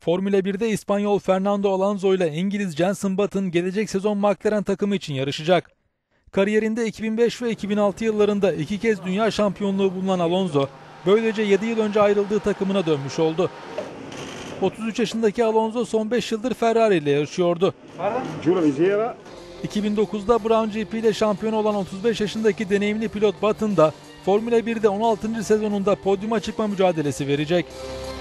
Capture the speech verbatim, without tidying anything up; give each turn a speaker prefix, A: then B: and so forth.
A: Formula birde İspanyol Fernando Alonso ile İngiliz Jenson Button gelecek sezon McLaren takımı için yarışacak. Kariyerinde iki bin beş ve iki bin altı yıllarında iki kez dünya şampiyonluğu bulunan Alonso, böylece yedi yıl önce ayrıldığı takımına dönmüş oldu. otuz üç yaşındaki Alonso son beş yıldır Ferrari ile yarışıyordu. iki bin dokuzda Brown G P ile şampiyon olan otuz beş yaşındaki deneyimli pilot Button da Formula birde on altıncı sezonunda podyuma çıkma mücadelesi verecek.